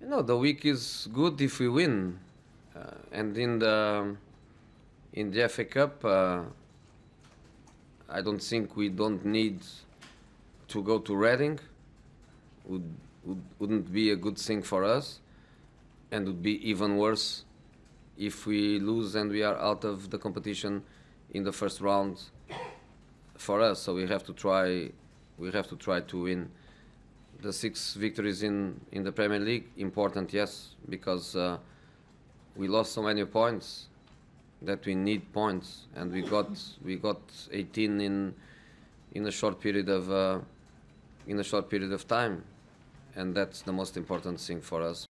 The week is good if we win, and in the FA Cup, I don't think we don't need to go to Reading. Wouldn't be a good thing for us, and would be even worse if we lose and we are out of the competition in the first round for us. So we have to try. We have to try to win. The 6 victories in the Premier League, important, yes, because we lost so many points that we need points, and we got 18 in a short period of time, and that's the most important thing for us.